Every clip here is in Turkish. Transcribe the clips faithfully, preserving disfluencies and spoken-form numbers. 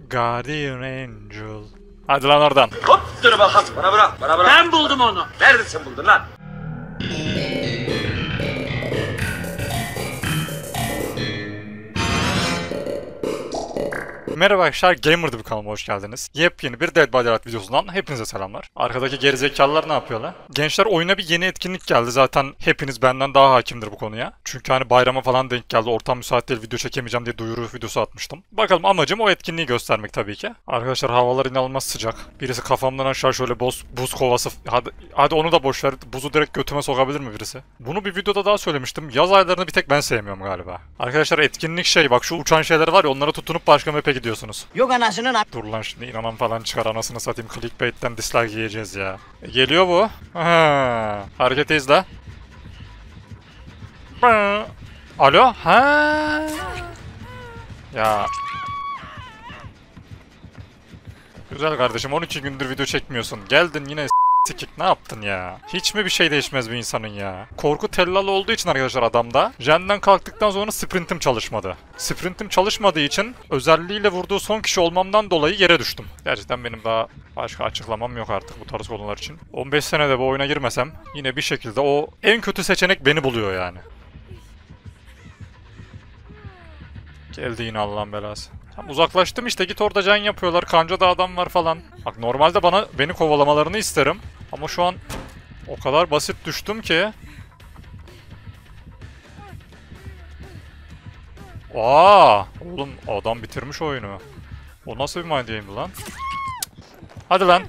Guardian Angel. Hadi lan oradan. Hop dur bakalım bana bırak bana bırak. Ben buldum onu. Neredesin buldun lan? Merhaba arkadaşlar, Gamer'dı bu kanalıma hoş geldiniz. Yepyeni bir Dead by Daylight videosundan hepinize selamlar. Arkadaki gerizekalılar ne yapıyorlar? Gençler, oyuna bir yeni etkinlik geldi. Zaten hepiniz benden daha hakimdir bu konuya. Çünkü hani bayrama falan denk geldi. Ortam müsait değil, video çekemeyeceğim diye duyuru videosu atmıştım. Bakalım, amacım o etkinliği göstermek tabii ki. Arkadaşlar, havalar inanılmaz sıcak. Birisi kafamdan aşağı şöyle boz, buz kovası... Hadi, hadi onu da boş ver. Buzu direkt götüme sokabilir mi birisi? Bunu bir videoda daha söylemiştim. Yaz aylarını bir tek ben sevmiyorum galiba. Arkadaşlar, etkinlik şey, bak şu uçan şeyler var ya, onlara tutunup başka map'e gidiyorsunuz. Yok anasının a... Dur lan, şimdi inanan falan çıkar, anasını satayım, clickbait'ten dislike yiyeceğiz ya. E, geliyor bu. Ha, hareketi izle. Alo? Ha? Ya. Güzel kardeşim, on iki gündür video çekmiyorsun. Geldin yine sikik, ne yaptın ya? Hiç mi bir şey değişmez bir insanın ya? Korku tellalı olduğu için arkadaşlar adamda. Jen'den kalktıktan sonra sprintim çalışmadı. Sprintim çalışmadığı için özelliğiyle vurduğu son kişi olmamdan dolayı yere düştüm. Gerçekten benim daha başka açıklamam yok artık bu tarz konular için. on beş senede bu oyuna girmesem yine bir şekilde o en kötü seçenek beni buluyor yani. Geldi yine Allah'ın belası. Tam uzaklaştım işte, git orada can yapıyorlar, kancada adam var falan. Bak normalde bana beni kovalamalarını isterim. Ama şu an o kadar basit düştüm ki. Aa, oğlum adam bitirmiş oyunu. O nasıl bir mind game'di lan? Hadi lan.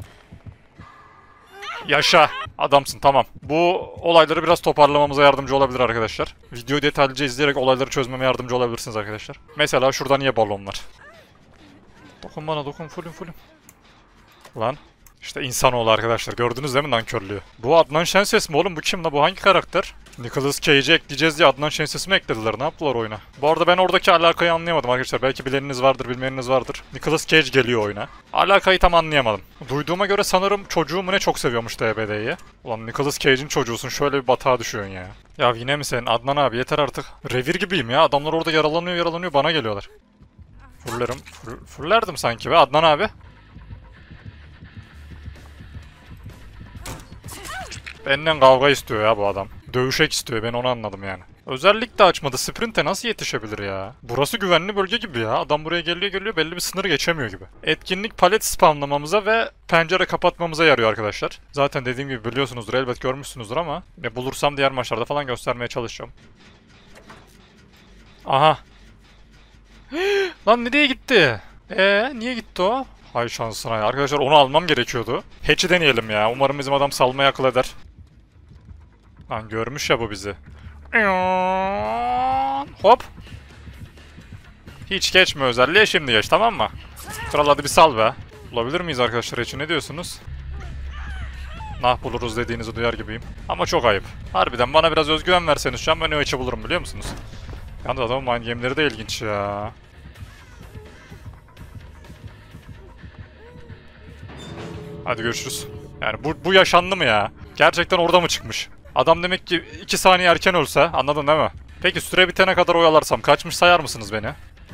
Yaşa. Adamsın, tamam. Bu olayları biraz toparlamamıza yardımcı olabilir arkadaşlar. Videoyu detaylıca izleyerek olayları çözmeme yardımcı olabilirsiniz arkadaşlar. Mesela şurada niye balon var? Dokun bana, dokun, fullüm fullüm. Lan. İşte insanoğlu arkadaşlar. Gördünüz değil mi nankörlüğü? Bu Adnan Şenses mi oğlum? Bu kim la? Bu hangi karakter? Nicolas Cage'i ekleyeceğiz diye Adnan Şenses'i mi eklediler? Ne yaptılar oyuna? Bu arada ben oradaki alakayı anlayamadım arkadaşlar. Belki bileniniz vardır, bilmeyeniniz vardır. Nicolas Cage geliyor oyuna. Alakayı tam anlayamadım. Duyduğuma göre sanırım çocuğu mu ne çok seviyormuş D B D'yi. Ulan Nicolas Cage'in çocuğusun. Şöyle bir batağa düşüyorsun ya. Ya yine mi sen? Adnan abi yeter artık. Revir gibiyim ya. Adamlar orada yaralanıyor yaralanıyor, bana geliyorlar. Fullerim. Full, fullerdim sanki be Adnan abi. Benden kavga istiyor ya bu adam. Dövüşek istiyor, ben onu anladım yani. Özellik de açmadı. Sprint'e nasıl yetişebilir ya? Burası güvenli bölge gibi ya. Adam buraya geliyor geliyor, belli bir sınır geçemiyor gibi. Etkinlik palet spamlamamıza ve pencere kapatmamıza yarıyor arkadaşlar. Zaten dediğim gibi biliyorsunuzdur, elbet görmüşsünüzdür ama ne bulursam diğer maçlarda falan göstermeye çalışacağım. Aha. Lan nereye gitti? Ee niye gitti o? Hay şansına ya. Arkadaşlar onu almam gerekiyordu. Hatch'i deneyelim ya. Umarım bizim adam salmaya akıl eder. Lan görmüş ya bu bizi. Hop. Hiç geçme özelliğe, şimdi geç, tamam mı? Kral hadi bir sal be. Bulabilir miyiz arkadaşlar için, ne diyorsunuz? Nah buluruz dediğinizi duyar gibiyim. Ama çok ayıp. Harbiden bana biraz özgüven verseniz şu an ben o içi bulurum, biliyor musunuz? Yalnız adamın mind game'leri de ilginç ya. Hadi görüşürüz. Yani bu, bu yaşandı mı ya? Gerçekten orada mı çıkmış? Adam demek ki iki saniye erken ölse, anladın değil mi? Peki süre bitene kadar oyalarsam kaçmış sayar mısınız beni?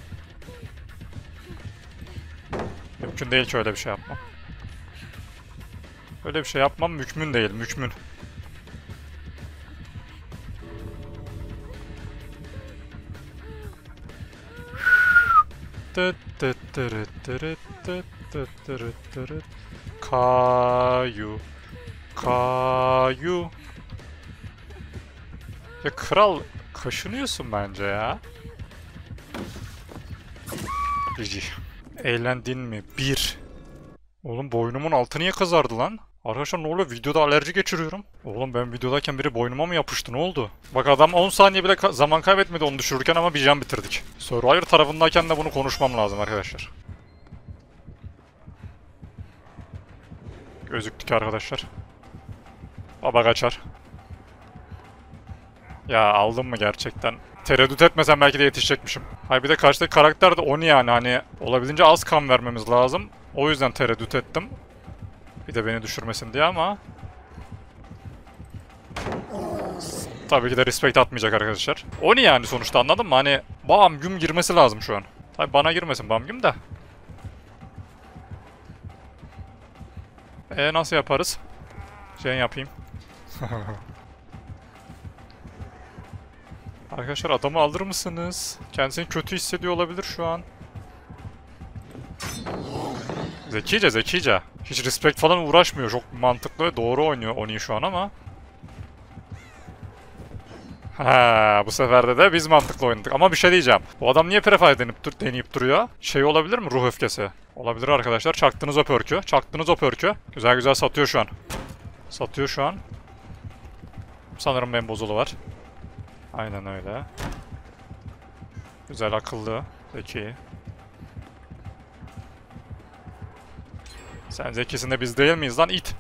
Mümkün değil ki öyle bir şey yapmam. Öyle bir şey yapmam mümkün değil, mümkün. Kayu. Kayu. Ya kral, kaşınıyorsun bence ya. Rici. Eğlendin mi? Bir. Oğlum boynumun altı niye kızardı lan? Arkadaşlar ne oluyor? Videoda alerji geçiriyorum. Oğlum ben videodayken biri boynuma mı yapıştı? Ne oldu? Bak adam on saniye bile ka zaman kaybetmedi onu düşürürken ama bir can bitirdik. Survivor tarafındayken de bunu konuşmam lazım arkadaşlar. Gözüktük arkadaşlar. Baba kaçar. Ya aldım mı gerçekten? Tereddüt etmesem belki de yetişecekmişim. Hayır bir de karşıdaki karakter de Oni yani, hani olabildiğince az kan vermemiz lazım. O yüzden tereddüt ettim. Bir de beni düşürmesin diye ama... Tabii ki de respect atmayacak arkadaşlar. Oni yani sonuçta, anladın mı? Hani bam güm girmesi lazım şu an. Tabii bana girmesin bam güm de. E nasıl yaparız? Şey yapayım. Arkadaşlar adamı alır mısınız? Kendisini kötü hissediyor olabilir şu an. Zekice zekice. Hiç respect falan uğraşmıyor. Çok mantıklı ve doğru oynuyor Oni şu an ama. Ha, bu sefer de de biz mantıklı oynadık. Ama bir şey diyeceğim. Bu adam niye prefire denip, dur deneyip duruyor? Şey olabilir mi? Ruh öfkesi. Olabilir arkadaşlar. Çaktınız o pörkü. Çaktınız o pörkü. Güzel güzel satıyor şu an. Satıyor şu an. Sanırım benim bozulu var. Aynen öyle. Güzel, akıllı. Zeki. Sen zekisinde biz değil miyiz lan it?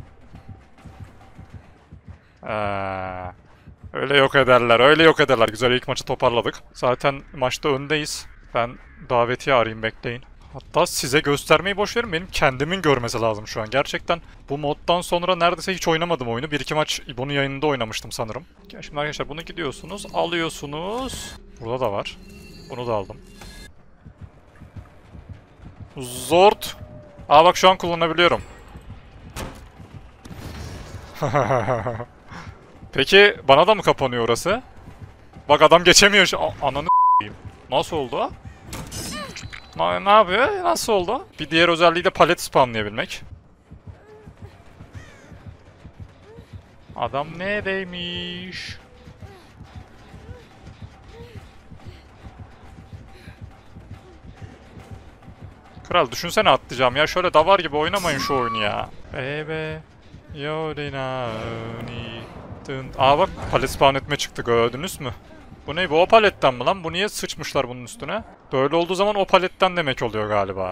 Eee... Öyle yok ederler, öyle yok ederler. Güzel, ilk maçı toparladık. Zaten maçta öndeyiz. Ben davetiye arayayım, bekleyin. Hatta size göstermeyi boş verin, benim kendimin görmesi lazım şu an. Gerçekten bu moddan sonra neredeyse hiç oynamadım oyunu. Bir iki maç İbo'nun yayınında oynamıştım sanırım. Şimdi arkadaşlar bunu gidiyorsunuz, alıyorsunuz. Burada da var. Bunu da aldım. Zort. Aa bak şu an kullanabiliyorum. Peki bana da mı kapanıyor orası? Bak adam geçemiyor. A ananı s**eyim. Nasıl oldu? Ne, ne yapıyor? Nasıl oldu? Bir diğer özelliği de palet spamlayabilmek. Adam neredeymiş? Kral düşünsene atlayacağım ya. Şöyle davar gibi oynamayın şu oyunu ya. Baby. Yorinani. Aa bak palet spawn etme çıktı, gördünüz mü? Bu ne? Bu o paletten mi lan? Bu niye sıçmışlar bunun üstüne? Böyle olduğu zaman o paletten demek oluyor galiba.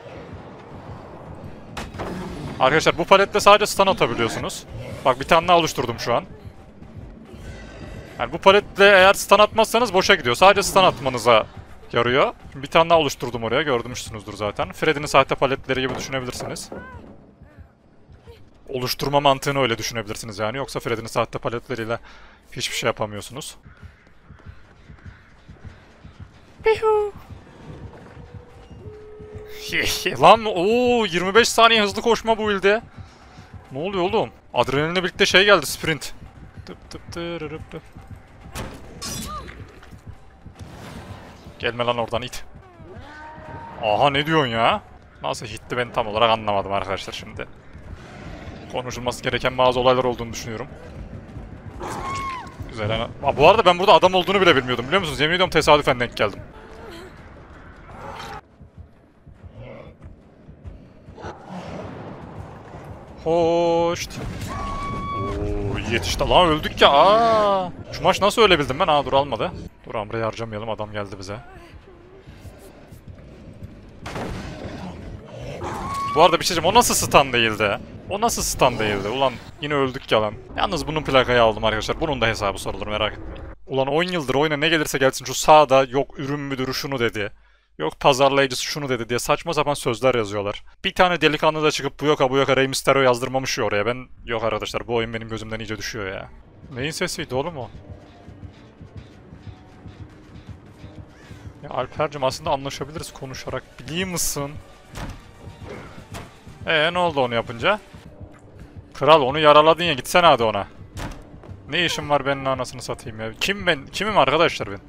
Arkadaşlar bu paletle sadece stun atabiliyorsunuz. Bak bir tane daha oluşturdum şu an. Yani bu paletle eğer stun atmazsanız boşa gidiyor. Sadece stun atmanıza yarıyor. Bir tane daha oluşturdum oraya, gördümüşsünüzdür zaten. Freddy'nin sahte paletleri gibi düşünebilirsiniz. Oluşturma mantığını öyle düşünebilirsiniz yani. Yoksa Freddy'nin sahte paletleriyle hiçbir şey yapamıyorsunuz. Bihu. Lan ooo yirmi beş saniye hızlı koşma bu ilde. Ne oluyor oğlum? Adrenalinle birlikte şey geldi, sprint. Tıp tıp tırırıp tıp. Gelme lan oradan it. Aha ne diyorsun ya? Nasıl hitti ben tam olarak anlamadım arkadaşlar şimdi. Konuşulması gereken bazı olaylar olduğunu düşünüyorum. Güzel. Yani. Aa, bu arada ben burada adam olduğunu bile bilmiyordum, biliyor musunuz? Yemin ediyorum tesadüfen denk geldim. Hoşt. Oo, yetişti. Lan öldük ya. Aa. Şu maç nasıl ölebildim ben? Aa dur almadı. Dur Amre'yi harcamayalım, adam geldi bize. Bu arada bir şey diyeceğim, o nasıl stun değildi? O nasıl stun değildi? Ulan yine öldük ya lan. Yalnız bunun plakayı aldım arkadaşlar. Bunun da hesabı sorulur, merak etmeyin. Ulan on yıldır oyuna ne gelirse gelsin şu sağda yok ürün müdürü şunu dedi. Yok pazarlayıcısı şunu dedi diye saçma sapan sözler yazıyorlar. Bir tane delikanlı da çıkıp bu yoka bu yoka Rey Mysterio yazdırmamış ya oraya. Ben yok arkadaşlar, bu oyun benim gözümden iyice düşüyor ya. Neyin sesiydi oğlum o? Ya Alper'cim aslında anlaşabiliriz konuşarak, biliyor musun? Eee ne oldu onu yapınca? Kral onu yaraladın ya, gitsene hadi ona. Ne işim var benim anasını satayım ya. Kim ben? Kimim arkadaşlar ben?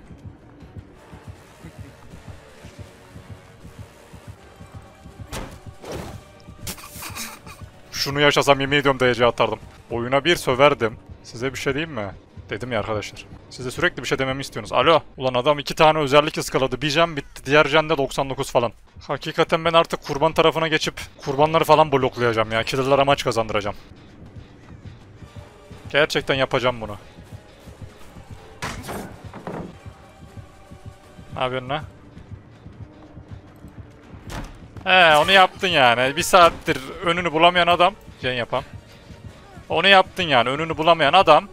Şunu yaşasam yemin ediyorum D C atardım. Oyuna bir söverdim. Size bir şey diyeyim mi? Dedim ya arkadaşlar. Size sürekli bir şey dememi istiyorsunuz. Alo. Ulan adam iki tane özellik ıskaladı. Bir gen bitti. Diğer gen de doksan dokuz falan. Hakikaten ben artık kurban tarafına geçip kurbanları falan bloklayacağım ya. Killer'lara maç kazandıracağım. Gerçekten yapacağım bunu. Ne yapıyorsun lan? He onu yaptın yani. Bir saattir önünü bulamayan adam. Gen yapan. Onu yaptın yani. Önünü bulamayan adam.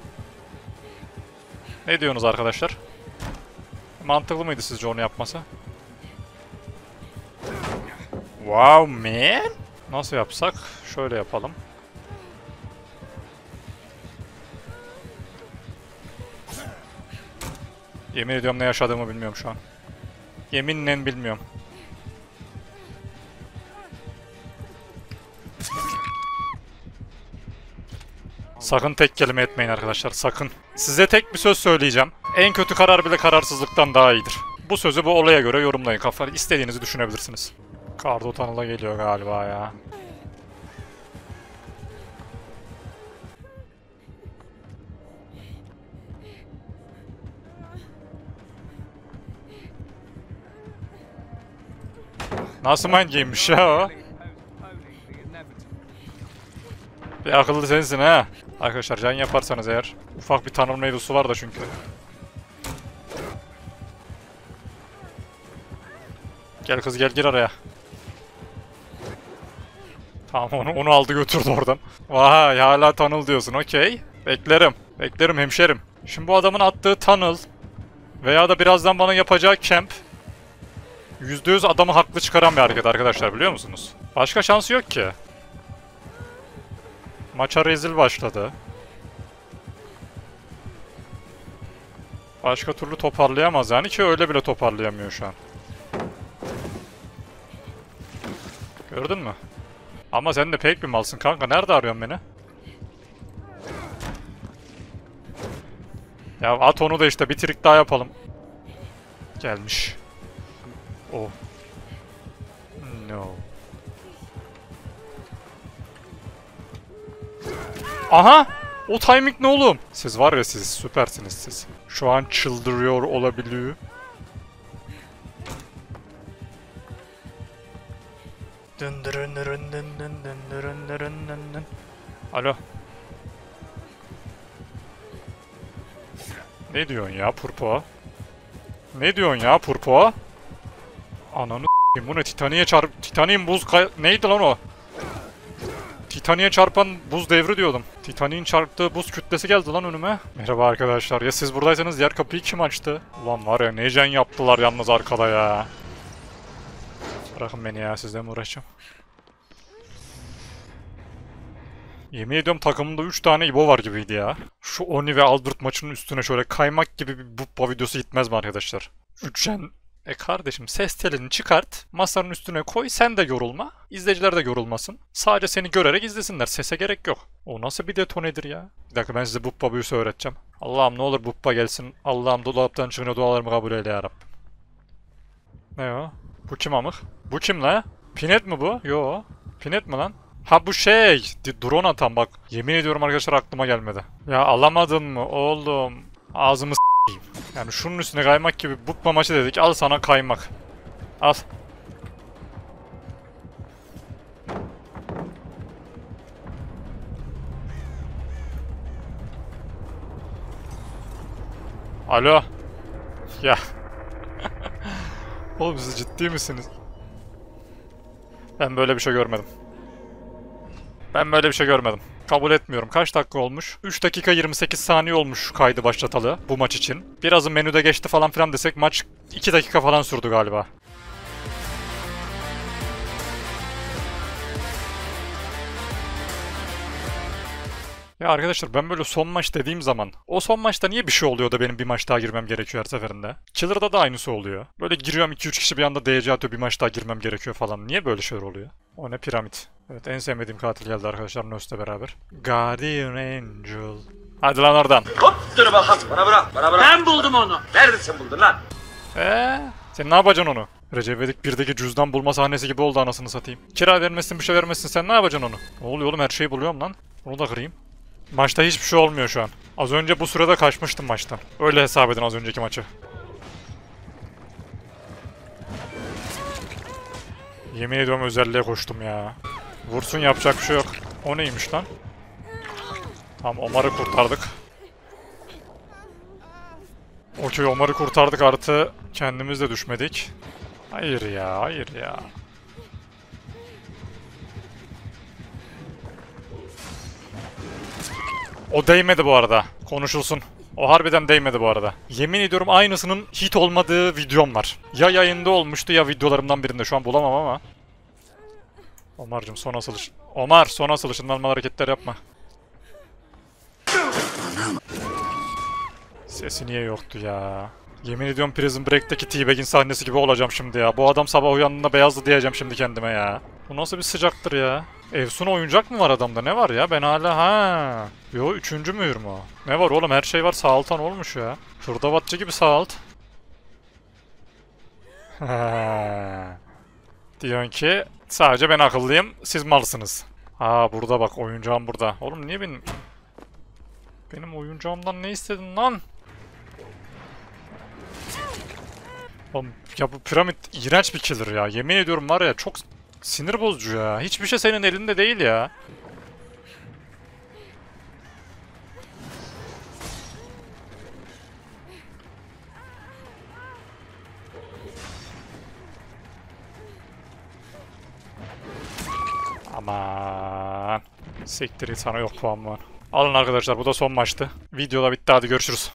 Ne diyorsunuz arkadaşlar? Mantıklı mıydı sizce onu yapması? Wow man. Nasıl yapsak? Şöyle yapalım. Yemin ediyorum ne yaşadığımı bilmiyorum şu an. Yeminle bilmiyorum. Sakın tek kelime etmeyin arkadaşlar, sakın. Size tek bir söz söyleyeceğim. En kötü karar bile kararsızlıktan daha iyidir. Bu sözü bu olaya göre yorumlayın. Kafa istediğinizi düşünebilirsiniz. Kardo Tunnel'a geliyor galiba ya. Nasıl mind game'miş ya o? Bir akıllı sensin ha. Arkadaşlar can yaparsanız eğer. Ufak bir tanrı meyvesi var da çünkü. Gel kız gel, gir araya. Tamam, onu, onu aldı götürdü oradan. Vay, hala tunnel diyorsun, okey. Beklerim. Beklerim hemşerim. Şimdi bu adamın attığı tunnel veya da birazdan bana yapacağı camp yüzde yüz adamı haklı çıkaran bir hareket arkadaşlar, biliyor musunuz? Başka şansı yok ki. Maça rezil başladı. Başka türlü toparlayamaz yani, ki öyle bile toparlayamıyor şu an. Gördün mü? Ama sen de pek bir malsın kanka. Nerede arıyorsun beni? Ya at onu da işte, bir trik daha yapalım. Gelmiş. Oh. No. Aha! O timing ne oğlum? Siz var ya, siz süpersiniz siz. Şu an çıldırıyor olabiliyor. Alo. Ne diyorsun ya Purpo? Ne diyorsun ya Purpo? Ananı s**eyim, bu ne? Titanik'e çarp... Titanik'in buz kay... Neydi lan o? Titanik'e çarpan buz devri diyordum. Titanik'in çarptığı buz kütlesi geldi lan önüme. Merhaba arkadaşlar. Ya siz buradaysanız diğer kapıyı kim açtı? Ulan var ya, ne jen yaptılar yalnız arkada ya. Bırakın beni ya, sizle mi uğraşacağım? Yemin ediyorum takımımda üç tane İbo var gibiydi ya. Şu Oni ve Albert maçının üstüne şöyle kaymak gibi bir Bubba videosu gitmez mi arkadaşlar? üç jen... E kardeşim, ses telini çıkart, masanın üstüne koy, sen de yorulma, izleyiciler de yorulmasın. Sadece seni görerek izlesinler, sese gerek yok. O nasıl bir detonedir ya? Bir dakika, ben size Bubba büyüsü öğreteceğim. Allah'ım ne olur Bubba gelsin, Allah'ım dolaptan çıkınca dualarımı kabul eyle yarabbim. Ne o? Bu kim amık? Bu kim la? Pinet mi bu? Yo. Pinet mi lan? Ha bu şey, drone atan bak. Yemin ediyorum arkadaşlar, aklıma gelmedi. Ya alamadın mı oğlum? Ağzımı s**eyim. Yani şunun üstüne kaymak gibi Bubba maçı dedik. Al sana kaymak. Al. Alo. Ya. Oğlum siz ciddi misiniz? Ben böyle bir şey görmedim. Ben böyle bir şey görmedim. Kabul etmiyorum. Kaç dakika olmuş? üç dakika yirmi sekiz saniye olmuş kaydı başlatalı bu maç için. Birazı menüde geçti falan filan desek maç iki dakika falan sürdü galiba. Ya arkadaşlar, ben böyle son maç dediğim zaman o son maçta niye bir şey oluyor da benim bir maç daha girmem gerekiyor her seferinde? Killer'da da aynısı oluyor. Böyle giriyorum, iki üç kişi bir anda D C atıyor, bir maç daha girmem gerekiyor falan. Niye böyle şeyler oluyor? O ne, piramit. Evet, en sevmediğim katil geldi arkadaşlar Nös'le beraber. Guardian Angel. Hadi lan oradan. Hop dur bakalım. Bana bırak. Bana bırak. Ben buldum onu. Nerede sen buldun lan? Eee? Sen ne yapacaksın onu? Recep İvedik birdeki cüzdan bulma sahnesi gibi oldu anasını satayım. Kira vermesin, bir şey vermesin, sen ne yapacaksın onu? Ne oluyor oğlum, her şeyi buluyorum lan. Onu da kırayım. Maçta hiçbir şey olmuyor şu an. Az önce bu sırada kaçmıştım maçtan. Öyle hesap edin az önceki maçı. Yemin ediyorum özelliğe koştum ya. Vursun, yapacak bir şey yok. O neymiş lan? Tamam, Omar'ı kurtardık. Okey, Omar'ı kurtardık, artı kendimiz de düşmedik. Hayır ya, hayır ya. O değmedi bu arada. Konuşulsun. O harbiden değmedi bu arada. Yemin ediyorum aynısının hit olmadığı videom var. Ya yayında olmuştu ya videolarımdan birinde. Şu an bulamam ama. Omar'cım son asılış. Omar, son asılışından mal hareketler yapma. Sesi niye yoktu ya? Yemin ediyorum Prison Break'teki T-Bag'in sahnesi gibi olacağım şimdi ya. Bu adam sabah uyandığında beyazdı diyeceğim şimdi kendime ya. Bu nasıl bir sıcaktır ya? Efsun oyuncak mı var adamda? Ne var ya? Ben hala ha. Yo üçüncü müyüm o? Ne var oğlum? Her şey var. Sağaltan olmuş ya. Hırdavatçı gibi sağalt. Diyorsun ki sadece ben akıllıyım. Siz malsınız. Aa burada bak oyuncağım burada. Oğlum niye benim... Benim oyuncağımdan ne istedin lan? Oğlum ya bu piramit iğrenç bir killer ya. Yemin ediyorum var ya çok sinir bozucu ya. Hiçbir şey senin elinde değil ya. Aman. Siktir it, sana yok puan var. Alın arkadaşlar, bu da son maçtı. Video da bitti, hadi görüşürüz.